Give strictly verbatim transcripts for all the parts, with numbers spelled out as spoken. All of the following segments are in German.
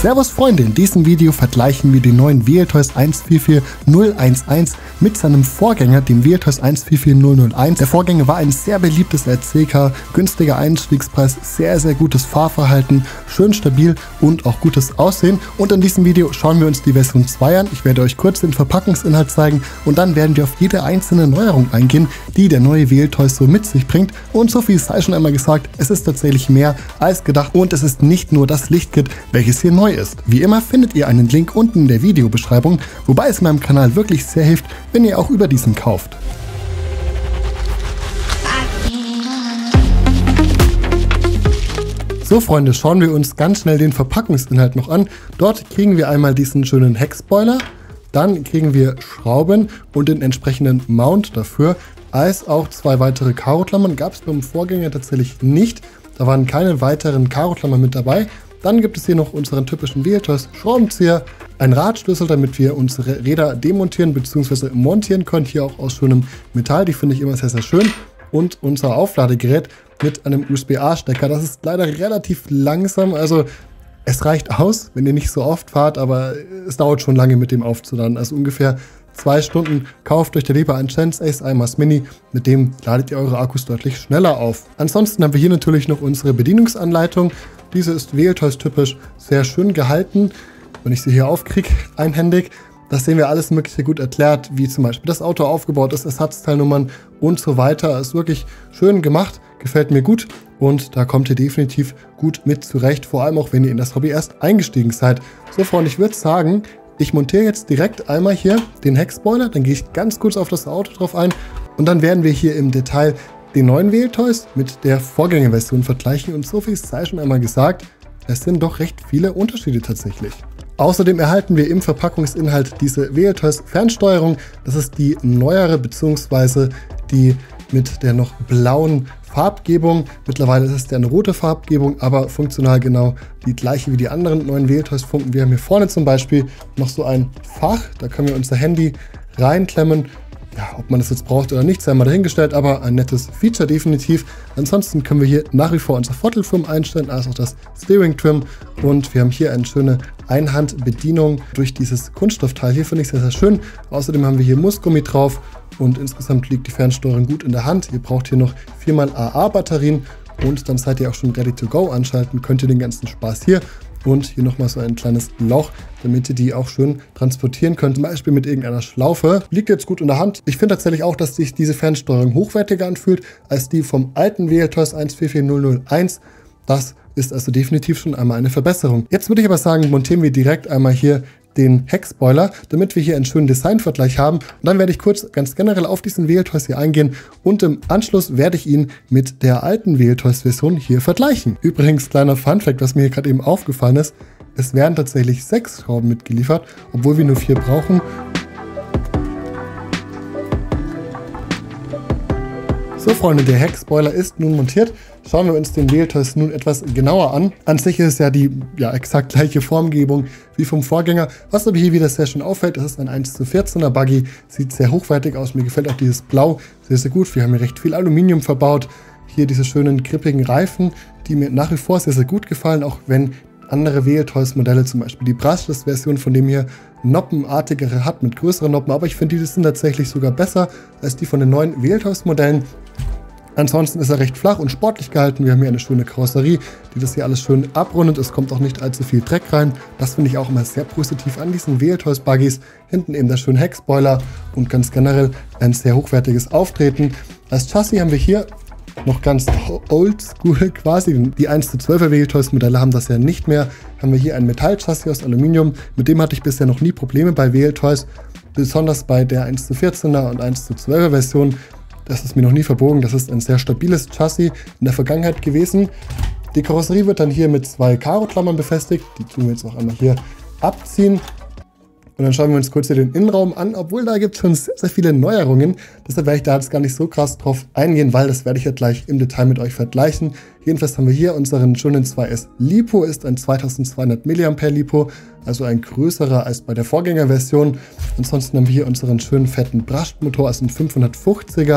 Servus Freunde, in diesem Video vergleichen wir den neuen Realtoys eins vier vier null eins eins mit seinem Vorgänger, dem Realtoys eins vier vier null null eins. Der Vorgänger war ein sehr beliebtes R C Car, günstiger Einstiegspreis, sehr sehr gutes Fahrverhalten, schön stabil und auch gutes Aussehen. Und in diesem Video schauen wir uns die Version zwei an. Ich werde euch kurz den Verpackungsinhalt zeigen und dann werden wir auf jede einzelne Neuerung eingehen, die der neue Realtoys so mit sich bringt. Und so viel sei schon einmal gesagt, es ist tatsächlich mehr als gedacht und es ist nicht nur das Lichtkit, welches hier neu ist. Wie immer findet ihr einen Link unten in der Videobeschreibung, wobei es meinem Kanal wirklich sehr hilft, wenn ihr auch über diesen kauft. So Freunde, schauen wir uns ganz schnell den Verpackungsinhalt noch an. Dort kriegen wir einmal diesen schönen Heckspoiler, dann kriegen wir Schrauben und den entsprechenden Mount dafür, als auch zwei weitere Karoklammern. Gab es beim Vorgänger tatsächlich nicht, da waren keine weiteren Karoklammern mit dabei. Dann gibt es hier noch unseren typischen Realtoys Schraubenzieher, ein Radschlüssel, damit wir unsere Räder demontieren bzw. montieren können, hier auch aus schönem Metall, die finde ich immer sehr sehr schön. Und unser Aufladegerät mit einem U S B A-Stecker, das ist leider relativ langsam, also es reicht aus, wenn ihr nicht so oft fahrt, aber es dauert schon lange mit dem aufzuladen, also ungefähr zwei Stunden. Kauft euch der lieber ein Chance Ace iMAS Mini, mit dem ladet ihr eure Akkus deutlich schneller auf. Ansonsten haben wir hier natürlich noch unsere Bedienungsanleitung. Diese ist Realtoys typisch sehr schön gehalten. Wenn ich sie hier aufkriege, einhändig, das sehen wir alles Mögliche gut erklärt, wie zum Beispiel das Auto aufgebaut ist, Ersatzteilnummern und so weiter. Ist wirklich schön gemacht, gefällt mir gut und da kommt ihr definitiv gut mit zurecht, vor allem auch wenn ihr in das Hobby erst eingestiegen seid. So Freunde, ich würde sagen, ich montiere jetzt direkt einmal hier den Heckspoiler, dann gehe ich ganz kurz auf das Auto drauf ein und dann werden wir hier im Detail den neuen Realtoys mit der Vorgängerversion vergleichen und so viel sei schon einmal gesagt, es sind doch recht viele Unterschiede tatsächlich. Außerdem erhalten wir im Verpackungsinhalt diese Realtoys Fernsteuerung, das ist die neuere bzw. die mit der noch blauen Farbgebung. Mittlerweile ist es ja eine rote Farbgebung, aber funktional genau die gleiche wie die anderen neuen Realtoys Funken. Wir haben hier vorne zum Beispiel noch so ein Fach, da können wir unser Handy reinklemmen. Ja, ob man das jetzt braucht oder nicht, sei mal dahingestellt, aber ein nettes Feature definitiv. Ansonsten können wir hier nach wie vor unser Vierteltrim einstellen, als auch das Steering Trim und wir haben hier eine schöne Einhandbedienung durch dieses Kunststoffteil. Hier finde ich sehr, sehr schön. Außerdem haben wir hier Mussgummi drauf und insgesamt liegt die Fernsteuerung gut in der Hand. Ihr braucht hier noch viermal A A-Batterien und dann seid ihr auch schon ready to go. Anschalten könnt ihr den ganzen Spaß hier. Und hier nochmal so ein kleines Loch, damit ihr die auch schön transportieren könnt, zum Beispiel mit irgendeiner Schlaufe. Liegt jetzt gut in der Hand. Ich finde tatsächlich auch, dass sich diese Fernsteuerung hochwertiger anfühlt als die vom alten Realtoys eins vier vier null null eins. Das ist also definitiv schon einmal eine Verbesserung. Jetzt würde ich aber sagen, montieren wir direkt einmal hier den Heckspoiler, damit wir hier einen schönen Designvergleich haben. Und dann werde ich kurz ganz generell auf diesen Realtoys hier eingehen und im Anschluss werde ich ihn mit der alten Realtoys-Version hier vergleichen. Übrigens, kleiner Funfact, was mir hier gerade eben aufgefallen ist, es werden tatsächlich sechs Schrauben mitgeliefert, obwohl wir nur vier brauchen. So Freunde, der Heckspoiler ist nun montiert. Schauen wir uns den Realtoys nun etwas genauer an. An sich ist es ja die ja, exakt gleiche Formgebung wie vom Vorgänger. Was aber hier wieder sehr schön auffällt, das ist ein eins zu vierzehner Buggy. Sieht sehr hochwertig aus. Mir gefällt auch dieses Blau sehr, sehr gut. Wir haben hier recht viel Aluminium verbaut. Hier diese schönen grippigen Reifen, die mir nach wie vor sehr, sehr gut gefallen, auch wenn andere Realtoys Modelle, zum Beispiel die Brushless-Version, von dem hier noppenartigere hat mit größeren Noppen, aber ich finde, die sind tatsächlich sogar besser als die von den neuen Realtoys Modellen. Ansonsten ist er recht flach und sportlich gehalten. Wir haben hier eine schöne Karosserie, die das hier alles schön abrundet. Es kommt auch nicht allzu viel Dreck rein. Das finde ich auch immer sehr positiv an diesen Realtoys Buggies. Hinten eben der schöne Heckspoiler und ganz generell ein sehr hochwertiges Auftreten. Als Chassis haben wir hier noch ganz oldschool quasi. Die eins zu zwölfer Realtoys Modelle haben das ja nicht mehr. Haben wir hier ein Metallchassis aus Aluminium. Mit dem hatte ich bisher noch nie Probleme bei Realtoys. Besonders bei der eins zu vierzehner und eins zu zwölfer Version. Das ist mir noch nie verbogen. Das ist ein sehr stabiles Chassis in der Vergangenheit gewesen. Die Karosserie wird dann hier mit zwei Karo-Klammern befestigt. Die tun wir jetzt auch einmal hier abziehen. Und dann schauen wir uns kurz hier den Innenraum an, obwohl da gibt es schon sehr, sehr viele Neuerungen. Deshalb werde ich da jetzt gar nicht so krass drauf eingehen, weil das werde ich ja gleich im Detail mit euch vergleichen. Jedenfalls haben wir hier unseren schönen zwei S Lipo, ist ein zweitausendzweihundert Milliampere Lipo, also ein größerer als bei der Vorgängerversion. Ansonsten haben wir hier unseren schönen fetten Brushed Motor, also ein fünfhundertfünfziger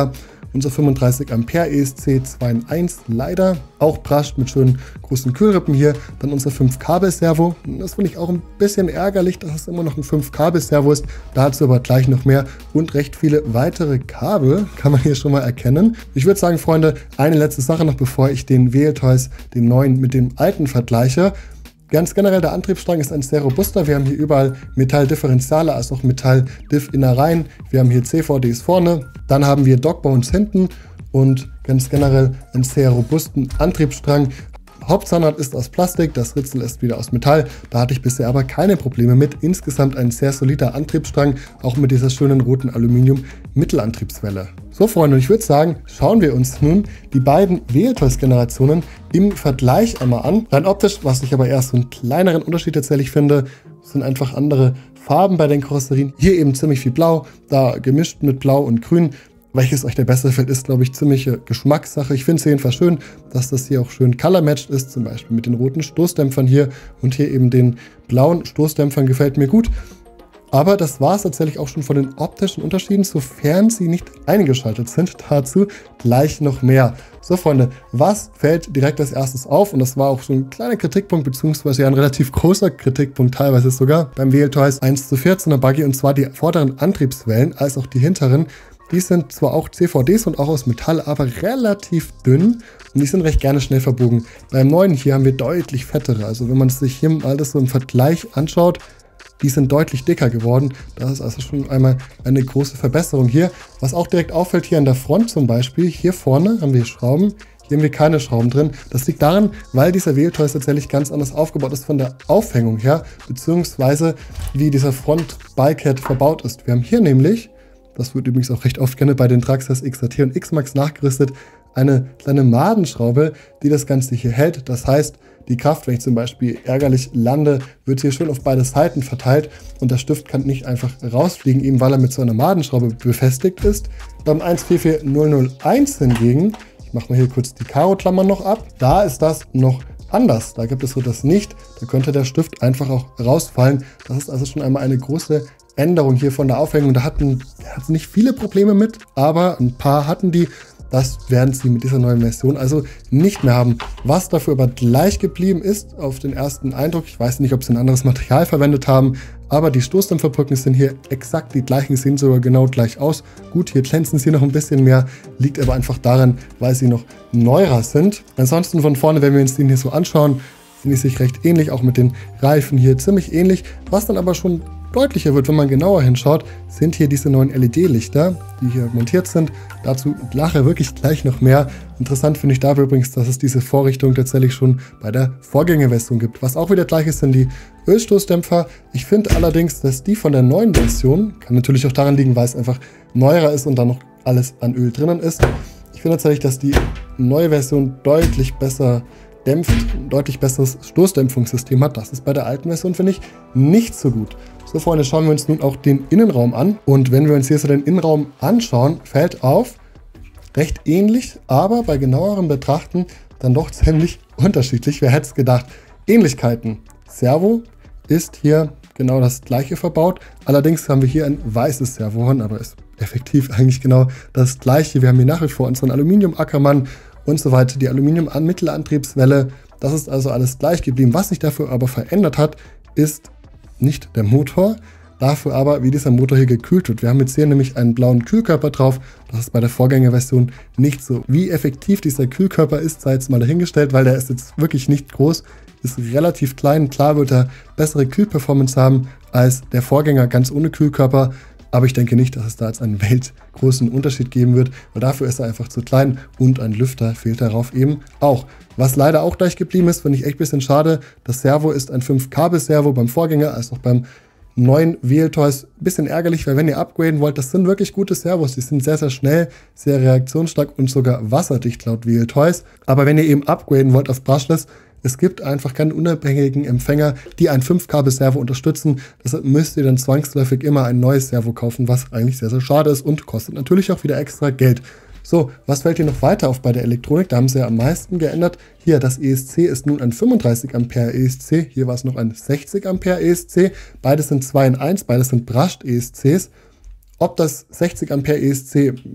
unser fünfunddreißig Ampere E S C zwei in eins, leider. Auch brascht mit schönen großen Kühlrippen hier. Dann unser fünf Kabel Servo. Das finde ich auch ein bisschen ärgerlich, dass es immer noch ein fünf Kabel Servo ist. Dazu aber gleich noch mehr und recht viele weitere Kabel kann man hier schon mal erkennen. Ich würde sagen, Freunde, eine letzte Sache noch, bevor ich den Veiltoys, den neuen mit dem alten vergleiche. Ganz generell, der Antriebsstrang ist ein sehr robuster. Wir haben hier überall Metalldifferentiale, als auch Metall-Diff-Innereien. Wir haben hier C V Ds vorne, dann haben wir Dogbones hinten und ganz generell einen sehr robusten Antriebsstrang. Hauptzahnrad ist aus Plastik, das Ritzel ist wieder aus Metall. Da hatte ich bisher aber keine Probleme mit. Insgesamt ein sehr solider Antriebsstrang, auch mit dieser schönen roten Aluminium-Mittelantriebswelle. So Freunde, ich würde sagen, schauen wir uns nun die beiden Veiltoys-Generationen im Vergleich einmal an. Rein optisch, was ich aber erst so einen kleineren Unterschied tatsächlich finde, sind einfach andere Farben bei den Karosserien. Hier eben ziemlich viel Blau, da gemischt mit Blau und Grün. Welches euch der bessere gefällt, ist, glaube ich, ziemliche Geschmackssache. Ich finde es jedenfalls schön, dass das hier auch schön color-matched ist, zum Beispiel mit den roten Stoßdämpfern hier und hier eben den blauen Stoßdämpfern gefällt mir gut. Aber das war es tatsächlich auch schon von den optischen Unterschieden, sofern sie nicht eingeschaltet sind. Dazu gleich noch mehr. So Freunde, was fällt direkt als erstes auf? Und das war auch so ein kleiner Kritikpunkt, beziehungsweise ja ein relativ großer Kritikpunkt teilweise sogar beim Veiltoys eins zu vierzehner Buggy, und zwar die vorderen Antriebswellen als auch die hinteren. Die sind zwar auch C V Ds und auch aus Metall, aber relativ dünn und die sind recht gerne schnell verbogen. Beim neuen hier haben wir deutlich fettere, also wenn man sich hier mal das so im Vergleich anschaut, die sind deutlich dicker geworden. Das ist also schon einmal eine große Verbesserung hier. Was auch direkt auffällt hier an der Front zum Beispiel, hier vorne haben wir Schrauben, hier haben wir keine Schrauben drin. Das liegt daran, weil dieser Veiltoys tatsächlich ganz anders aufgebaut ist von der Aufhängung her, beziehungsweise wie dieser Front-Bulkhead verbaut ist. Wir haben hier nämlich, das wird übrigens auch recht oft gerne bei den Traxxas X R T und X-Max nachgerüstet, eine kleine Madenschraube, die das Ganze hier hält. Das heißt, die Kraft, wenn ich zum Beispiel ärgerlich lande, wird hier schön auf beide Seiten verteilt und der Stift kann nicht einfach rausfliegen, eben weil er mit so einer Madenschraube befestigt ist. Beim eins vier vier null null eins hingegen, ich mache mal hier kurz die Karo-Klammer noch ab, da ist das noch anders. Da gibt es so das nicht, da könnte der Stift einfach auch rausfallen. Das ist also schon einmal eine große Änderung hier von der Aufhängung. Da hatten, hatten nicht viele Probleme mit, aber ein paar hatten die. Das werden sie mit dieser neuen Version also nicht mehr haben. Was dafür aber gleich geblieben ist, auf den ersten Eindruck, ich weiß nicht, ob sie ein anderes Material verwendet haben, aber die Stoßdämpferbrücken sind hier exakt die gleichen, sehen sogar genau gleich aus. Gut, hier glänzen sie noch ein bisschen mehr, liegt aber einfach daran, weil sie noch neuer sind. Ansonsten von vorne, wenn wir uns den hier so anschauen, sind die sich recht ähnlich, auch mit den Reifen hier ziemlich ähnlich. Was dann aber schon deutlicher wird, wenn man genauer hinschaut, sind hier diese neuen L E D-Lichter, die hier montiert sind. Dazu nachher wirklich gleich noch mehr. Interessant finde ich dabei übrigens, dass es diese Vorrichtung tatsächlich schon bei der Vorgängerversion gibt. Was auch wieder gleich ist, sind die Ölstoßdämpfer. Ich finde allerdings, dass die von der neuen Version, kann natürlich auch daran liegen, weil es einfach neuerer ist und da noch alles an Öl drinnen ist. Ich finde tatsächlich, dass die neue Version deutlich besser dämpft, ein deutlich besseres Stoßdämpfungssystem hat. Das ist bei der alten Version, finde ich, nicht so gut. So Freunde, schauen wir uns nun auch den Innenraum an. Und wenn wir uns hier so den Innenraum anschauen, fällt auf, recht ähnlich, aber bei genauerem Betrachten dann doch ziemlich unterschiedlich. Wer hätte es gedacht? Ähnlichkeiten. Servo ist hier genau das gleiche verbaut. Allerdings haben wir hier ein weißes Servohorn, aber ist effektiv eigentlich genau das gleiche. Wir haben hier nach wie vor unseren Aluminium-Ackermann und so weiter, die Aluminium-Mittelantriebswelle. Das ist also alles gleich geblieben. Was sich dafür aber verändert hat, ist nicht der Motor, dafür aber, wie dieser Motor hier gekühlt wird. Wir haben jetzt hier nämlich einen blauen Kühlkörper drauf. Das ist bei der Vorgängerversion nicht so. Wie effektiv dieser Kühlkörper ist, sei jetzt mal dahingestellt, weil der ist jetzt wirklich nicht groß, ist relativ klein. Klar wird er bessere Kühlperformance haben als der Vorgänger ganz ohne Kühlkörper. Aber ich denke nicht, dass es da jetzt einen weltgroßen Unterschied geben wird, weil dafür ist er einfach zu klein und ein Lüfter fehlt darauf eben auch. Was leider auch gleich geblieben ist, finde ich echt ein bisschen schade. Das Servo ist ein fünf Kabel Servo beim Vorgänger, als auch beim neuen Veiltoys. Ein bisschen ärgerlich, weil wenn ihr upgraden wollt, das sind wirklich gute Servos. Die sind sehr, sehr schnell, sehr reaktionsstark und sogar wasserdicht laut Veiltoys. Aber wenn ihr eben upgraden wollt auf Brushless, es gibt einfach keine unabhängigen Empfänger, die ein fünf Kabel Servo unterstützen. Deshalb müsst ihr dann zwangsläufig immer ein neues Servo kaufen, was eigentlich sehr, sehr schade ist und kostet natürlich auch wieder extra Geld. So, was fällt hier noch weiter auf bei der Elektronik? Da haben sie ja am meisten geändert. Hier, das E S C ist nun ein fünfunddreißig Ampere E S C. Hier war es noch ein sechzig Ampere E S C. Beides sind zwei in eins, beides sind Brushed E S Cs. Ob das sechzig Ampere E S C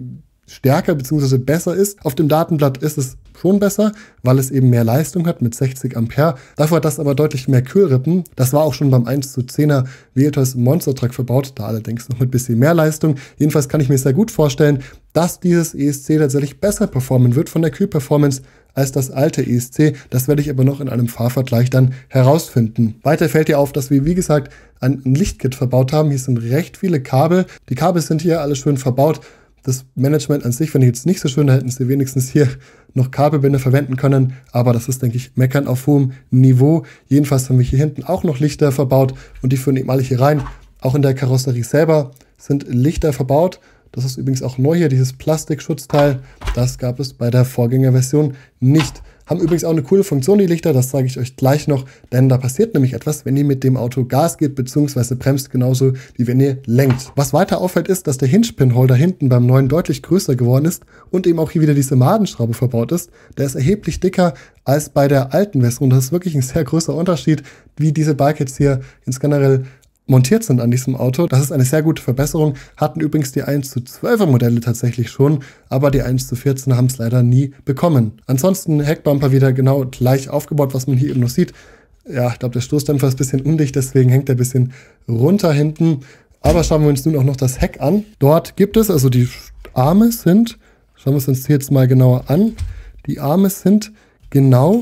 stärker bzw. besser ist. Auf dem Datenblatt ist es schon besser, weil es eben mehr Leistung hat mit sechzig Ampere. Dafür hat das aber deutlich mehr Kühlrippen. Das war auch schon beim eins zu zehner Realtoys Monster Truck verbaut, da allerdings noch mit ein bisschen mehr Leistung. Jedenfalls kann ich mir sehr gut vorstellen, dass dieses E S C tatsächlich besser performen wird von der Kühlperformance als das alte E S C. Das werde ich aber noch in einem Fahrvergleich dann herausfinden. Weiter fällt dir auf, dass wir, wie gesagt, ein Lichtkit verbaut haben. Hier sind recht viele Kabel. Die Kabel sind hier alle schön verbaut. Das Management an sich finde ich jetzt nicht so schön, da hätten sie wenigstens hier noch Kabelbinder verwenden können, aber das ist, denke ich, meckern auf hohem Niveau. Jedenfalls haben wir hier hinten auch noch Lichter verbaut und die führen eben alle hier rein. Auch in der Karosserie selber sind Lichter verbaut. Das ist übrigens auch neu hier, dieses Plastikschutzteil. Das gab es bei der Vorgängerversion nicht. Haben übrigens auch eine coole Funktion, die Lichter, das zeige ich euch gleich noch, denn da passiert nämlich etwas, wenn ihr mit dem Auto Gas gebt bzw. bremst, genauso wie wenn ihr lenkt. Was weiter auffällt ist, dass der Hinge-Pinholder hinten beim neuen deutlich größer geworden ist und eben auch hier wieder diese Madenschraube verbaut ist. Der ist erheblich dicker als bei der alten Version. Das ist wirklich ein sehr großer Unterschied, wie diese Bike jetzt hier ins generell montiert sind an diesem Auto. Das ist eine sehr gute Verbesserung. Hatten übrigens die eins zu zwölfer Modelle tatsächlich schon, aber die eins zu vierzehner haben es leider nie bekommen. Ansonsten Heckbumper wieder genau gleich aufgebaut, was man hier eben noch sieht. Ja, ich glaube, der Stoßdämpfer ist ein bisschen undicht, deswegen hängt er ein bisschen runter hinten. Aber schauen wir uns nun auch noch das Heck an. Dort gibt es, also die Arme sind, schauen wir es uns jetzt mal genauer an, die Arme sind genau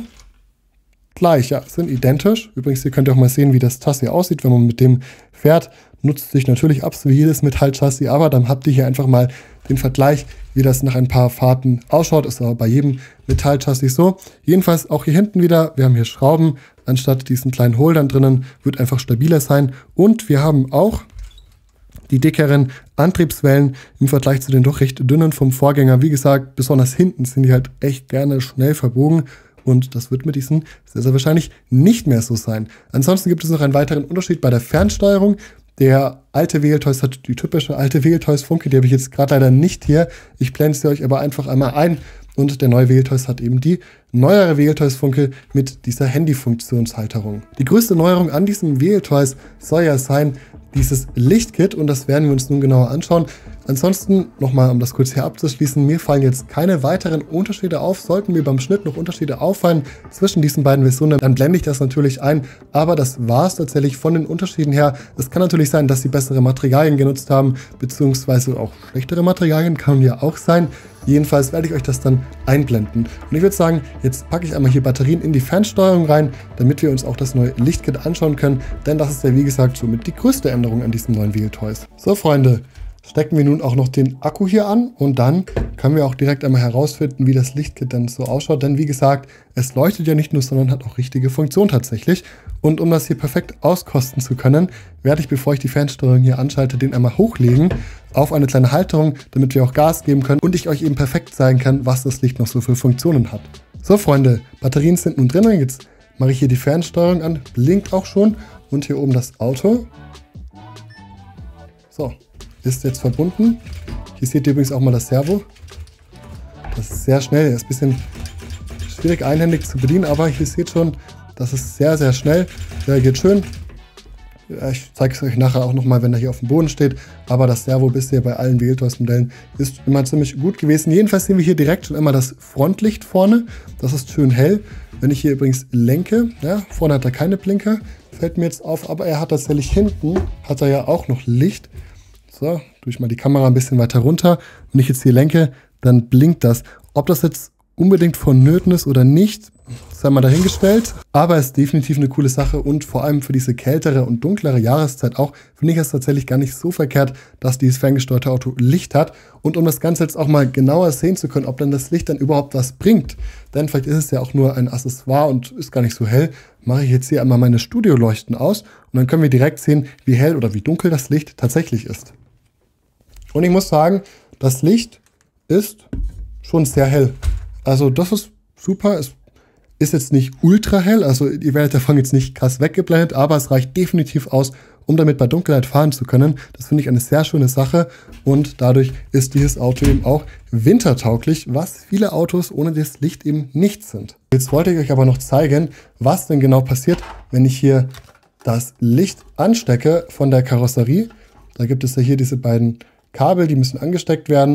gleich, ja, sind identisch. Übrigens, hier könnt ihr auch mal sehen, wie das Chassis aussieht, wenn man mit dem fährt. Nutzt sich natürlich ab, so wie jedes Metallchassis, aber dann habt ihr hier einfach mal den Vergleich, wie das nach ein paar Fahrten ausschaut. Ist aber bei jedem Metallchassis so. Jedenfalls auch hier hinten wieder, wir haben hier Schrauben, anstatt diesen kleinen Holdern drinnen, wird einfach stabiler sein. Und wir haben auch die dickeren Antriebswellen im Vergleich zu den doch recht dünnen vom Vorgänger. Wie gesagt, besonders hinten sind die halt echt gerne schnell verbogen. Und das wird mit diesen sehr, sehr wahrscheinlich nicht mehr so sein. Ansonsten gibt es noch einen weiteren Unterschied bei der Fernsteuerung. Der alte Realtoys hat die typische alte Realtoys-Funke, die habe ich jetzt gerade leider nicht hier. Ich blende sie euch aber einfach einmal ein. Und der neue Realtoys hat eben die neuere Realtoys-Funke mit dieser Handy-Funktionshalterung. Die größte Neuerung an diesem Realtoys soll ja sein, dieses Lichtkit, und das werden wir uns nun genauer anschauen. Ansonsten, nochmal, um das kurz hier abzuschließen, mir fallen jetzt keine weiteren Unterschiede auf. Sollten mir beim Schnitt noch Unterschiede auffallen zwischen diesen beiden Versionen, dann blende ich das natürlich ein. Aber das war es tatsächlich von den Unterschieden her. Es kann natürlich sein, dass sie bessere Materialien genutzt haben, beziehungsweise auch schlechtere Materialien, kann ja auch sein. Jedenfalls werde ich euch das dann einblenden. Und ich würde sagen, jetzt packe ich einmal hier Batterien in die Fernsteuerung rein, damit wir uns auch das neue Lichtkit anschauen können. Denn das ist ja, wie gesagt, somit die größte Änderung an diesem neuen Realtoys. So, Freunde, stecken wir nun auch noch den Akku hier an und dann können wir auch direkt einmal herausfinden, wie das Lichtkit dann so ausschaut. Denn wie gesagt, es leuchtet ja nicht nur, sondern hat auch richtige Funktion tatsächlich. Und um das hier perfekt auskosten zu können, werde ich, bevor ich die Fernsteuerung hier anschalte, den einmal hochlegen auf eine kleine Halterung, damit wir auch Gas geben können und ich euch eben perfekt zeigen kann, was das Licht noch so für Funktionen hat. So, Freunde, Batterien sind nun drin. Jetzt mache ich hier die Fernsteuerung an, blinkt auch schon und hier oben das Auto. So, ist jetzt verbunden. Hier seht ihr übrigens auch mal das Servo. Das ist sehr schnell, er ist ein bisschen schwierig einhändig zu bedienen, aber hier seht schon, das ist sehr, sehr schnell. Reagiert schön. Ich zeige es euch nachher auch nochmal, wenn er hier auf dem Boden steht. Aber das Servo bisher bei allen Realtoys-Modellen ist immer ziemlich gut gewesen. Jedenfalls sehen wir hier direkt schon einmal das Frontlicht vorne. Das ist schön hell. Wenn ich hier übrigens lenke, ja, vorne hat er keine Blinker, fällt mir jetzt auf. Aber er hat tatsächlich hinten, hat er ja auch noch Licht. So, tue ich mal die Kamera ein bisschen weiter runter. Wenn ich jetzt hier lenke, dann blinkt das. Ob das jetzt unbedingt vonnöten ist oder nicht, sei mal dahingestellt. Aber es ist definitiv eine coole Sache und vor allem für diese kältere und dunklere Jahreszeit auch, finde ich es tatsächlich gar nicht so verkehrt, dass dieses ferngesteuerte Auto Licht hat. Und um das Ganze jetzt auch mal genauer sehen zu können, ob dann das Licht dann überhaupt was bringt, denn vielleicht ist es ja auch nur ein Accessoire und ist gar nicht so hell, mache ich jetzt hier einmal meine Studioleuchten aus und dann können wir direkt sehen, wie hell oder wie dunkel das Licht tatsächlich ist. Und ich muss sagen, das Licht ist schon sehr hell. Also das ist super, es ist jetzt nicht ultra hell, also ihr werdet davon jetzt nicht krass weggeblendet, aber es reicht definitiv aus, um damit bei Dunkelheit fahren zu können. Das finde ich eine sehr schöne Sache und dadurch ist dieses Auto eben auch wintertauglich, was viele Autos ohne das Licht eben nicht sind. Jetzt wollte ich euch aber noch zeigen, was denn genau passiert, wenn ich hier das Licht anstecke von der Karosserie. Da gibt es ja hier diese beiden Kabel, die müssen angesteckt werden.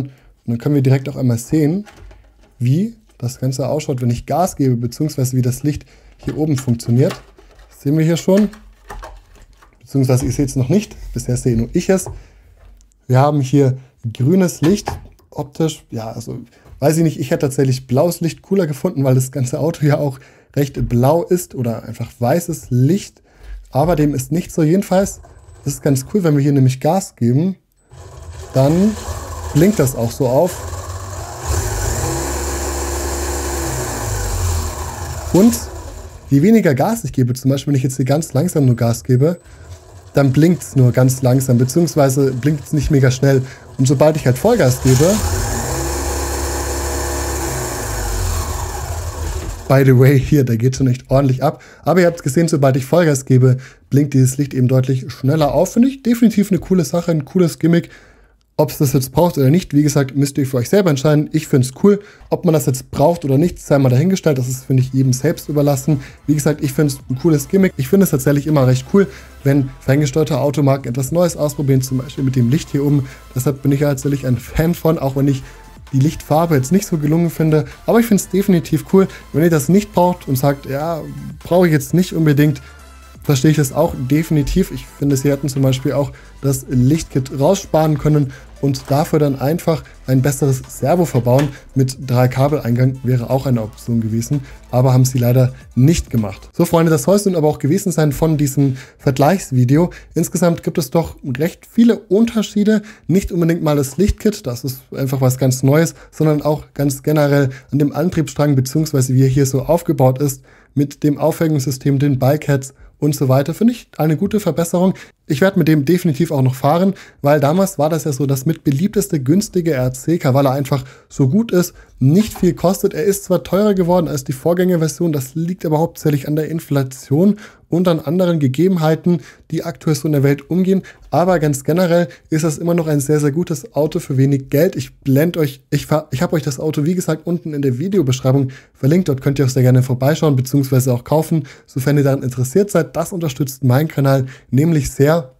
Und dann können wir direkt auch einmal sehen, wie das Ganze ausschaut, wenn ich Gas gebe, beziehungsweise wie das Licht hier oben funktioniert. Das sehen wir hier schon. Beziehungsweise ihr seht es noch nicht. Bisher sehe nur ich es. Wir haben hier grünes Licht. Optisch, ja, also weiß ich nicht. Ich hätte tatsächlich blaues Licht cooler gefunden, weil das ganze Auto ja auch recht blau ist oder einfach weißes Licht. Aber dem ist nicht so. Jedenfalls ist es ganz cool, wenn wir hier nämlich Gas geben. Dann blinkt das auch so auf. Und je weniger Gas ich gebe, zum Beispiel wenn ich jetzt hier ganz langsam nur Gas gebe, dann blinkt es nur ganz langsam, beziehungsweise blinkt es nicht mega schnell. Und sobald ich halt Vollgas gebe, by the way, hier, der geht schon echt ordentlich ab. Aber ihr habt gesehen, sobald ich Vollgas gebe, blinkt dieses Licht eben deutlich schneller auf. Finde ich definitiv eine coole Sache, ein cooles Gimmick. Ob es das jetzt braucht oder nicht, wie gesagt, müsst ihr für euch selber entscheiden. Ich finde es cool. Ob man das jetzt braucht oder nicht, sei mal dahingestellt. Das ist, finde ich, jedem selbst überlassen. Wie gesagt, ich finde es ein cooles Gimmick. Ich finde es tatsächlich immer recht cool, wenn ferngesteuerte Automarken etwas Neues ausprobieren, zum Beispiel mit dem Licht hier oben. Deshalb bin ich ja tatsächlich ein Fan von, auch wenn ich die Lichtfarbe jetzt nicht so gelungen finde. Aber ich finde es definitiv cool. Wenn ihr das nicht braucht und sagt, ja, brauche ich jetzt nicht unbedingt, verstehe ich das auch definitiv. Ich finde, sie hätten zum Beispiel auch das Lichtkit raussparen können und dafür dann einfach ein besseres Servo verbauen mit drei Kabeleingang wäre auch eine Option gewesen, aber haben sie leider nicht gemacht. So Freunde, das soll es nun aber auch gewesen sein von diesem Vergleichsvideo. Insgesamt gibt es doch recht viele Unterschiede, nicht unbedingt mal das Lichtkit, das ist einfach was ganz Neues, sondern auch ganz generell an dem Antriebsstrang bzw. wie er hier so aufgebaut ist, mit dem Aufhängungssystem, den Bikeheads und so weiter, finde ich eine gute Verbesserung. Ich werde mit dem definitiv auch noch fahren, weil damals war das ja so das mit beliebteste günstige R C Car, weil er einfach so gut ist, nicht viel kostet. Er ist zwar teurer geworden als die Vorgängerversion, das liegt aber hauptsächlich an der Inflation und an anderen Gegebenheiten, die aktuell so in der Welt umgehen. Aber ganz generell ist das immer noch ein sehr, sehr gutes Auto für wenig Geld. Ich blende euch, ich, ich habe euch das Auto, wie gesagt, unten in der Videobeschreibung verlinkt. Dort könnt ihr auch sehr gerne vorbeischauen, beziehungsweise auch kaufen, sofern ihr daran interessiert seid. Das unterstützt meinen Kanal nämlich sehr.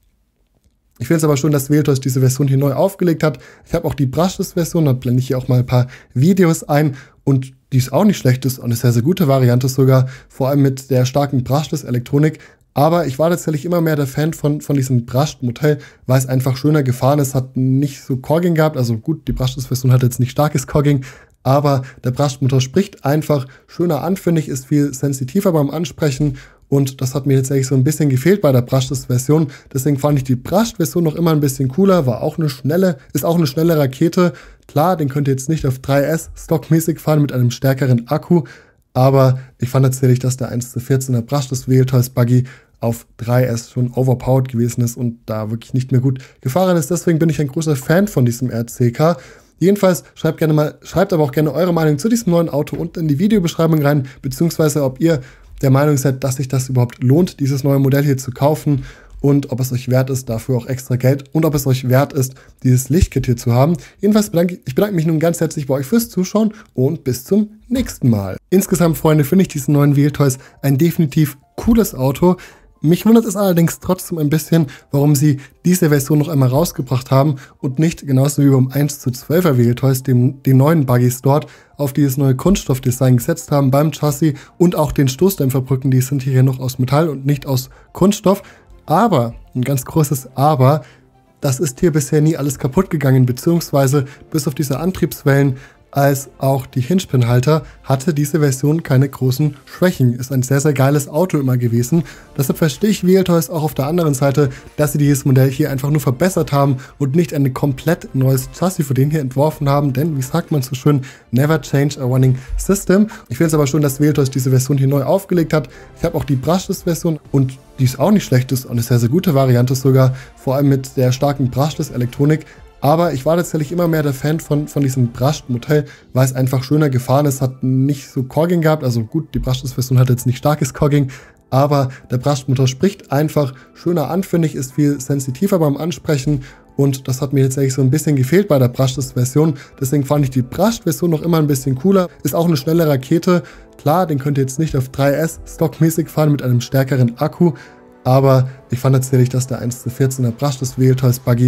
Ich finde es aber schon, dass Wheeltoys diese Version hier neu aufgelegt hat. Ich habe auch die Brushless-Version, da blende ich hier auch mal ein paar Videos ein. Und die ist auch nicht schlecht, ist eine sehr, sehr gute Variante sogar, vor allem mit der starken Brushless-Elektronik. Aber ich war tatsächlich immer mehr der Fan von, von diesem Brushed-Modell, weil es einfach schöner gefahren ist, hat nicht so Cogging gehabt. Also gut, die Brushless-Version hat jetzt nicht starkes Cogging, aber der Brushed-Motor spricht einfach schöner an, finde ich, ist viel sensitiver beim Ansprechen. Und das hat mir jetzt eigentlich so ein bisschen gefehlt bei der Brushless-Version. Deswegen fand ich die Brushed-Version noch immer ein bisschen cooler, war auch eine schnelle, ist auch eine schnelle Rakete. Klar, den könnt ihr jetzt nicht auf drei S stockmäßig fahren mit einem stärkeren Akku. Aber ich fand tatsächlich, dass der eins zu vierzehner Brushless Wheeltoys Buggy auf drei S schon overpowered gewesen ist und da wirklich nicht mehr gut gefahren ist. Deswegen bin ich ein großer Fan von diesem R C Car. Jedenfalls schreibt gerne mal, schreibt aber auch gerne eure Meinung zu diesem neuen Auto unten in die Videobeschreibung rein, beziehungsweise ob ihr der Meinung seid, dass sich das überhaupt lohnt, dieses neue Modell hier zu kaufen und ob es euch wert ist, dafür auch extra Geld und ob es euch wert ist, dieses Lichtkit hier zu haben. Jedenfalls bedanke ich bedanke mich nun ganz herzlich bei euch fürs Zuschauen und bis zum nächsten Mal. Insgesamt, Freunde, finde ich diesen neuen Wheeltoys ein definitiv cooles Auto. Mich wundert es allerdings trotzdem ein bisschen, warum sie diese Version noch einmal rausgebracht haben und nicht, genauso wie beim eins zu zwölfer Wheeltoys, dem, den neuen Buggys dort, auf dieses neue Kunststoffdesign gesetzt haben beim Chassis und auch den Stoßdämpferbrücken, die sind hier noch aus Metall und nicht aus Kunststoff. Aber, ein ganz großes Aber, das ist hier bisher nie alles kaputt gegangen, beziehungsweise bis auf diese Antriebswellen als auch die Hinge-Pin-Halter hatte diese Version keine großen Schwächen. Ist ein sehr, sehr geiles Auto immer gewesen. Deshalb verstehe ich Wheeltoys auch auf der anderen Seite, dass sie dieses Modell hier einfach nur verbessert haben und nicht ein komplett neues Chassis für den hier entworfen haben. Denn, wie sagt man so schön, never change a running system. Ich finde es aber schon, dass Wheeltoys diese Version hier neu aufgelegt hat. Ich habe auch die Brushless-Version und die ist auch nicht schlecht, ist eine sehr, sehr gute Variante sogar, vor allem mit der starken Brushless-Elektronik. Aber ich war tatsächlich immer mehr der Fan von, von diesem Brushed-Modell, weil es einfach schöner gefahren ist, hat nicht so Cogging gehabt. Also gut, die Brushless-Version hat jetzt nicht starkes Cogging, aber der Brushed-Motor spricht einfach schöner an, finde ich, ist viel sensitiver beim Ansprechen. Und das hat mir jetzt eigentlich so ein bisschen gefehlt bei der Brushless-Version. Deswegen fand ich die Brushed-Version noch immer ein bisschen cooler. Ist auch eine schnelle Rakete. Klar, den könnt ihr jetzt nicht auf drei S stockmäßig fahren mit einem stärkeren Akku. Aber ich fand tatsächlich, dass der eins zu vierzehner Brushless Wheeltoys Buggy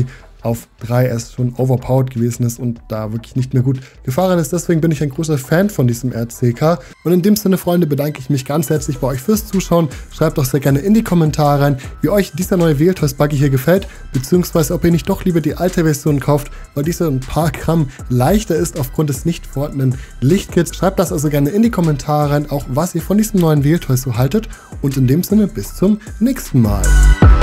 auf drei S schon overpowered gewesen ist und da wirklich nicht mehr gut gefahren ist. Deswegen bin ich ein großer Fan von diesem R C K. Und in dem Sinne, Freunde, bedanke ich mich ganz herzlich bei euch fürs Zuschauen. Schreibt doch sehr gerne in die Kommentare rein, wie euch dieser neue Wähltoys-Buggy hier gefällt, beziehungsweise ob ihr nicht doch lieber die alte Version kauft, weil diese ein paar Gramm leichter ist aufgrund des nicht vorhandenen Lichtkits. Schreibt das also gerne in die Kommentare rein, auch was ihr von diesem neuen Wähltoys so haltet. Und in dem Sinne, bis zum nächsten Mal.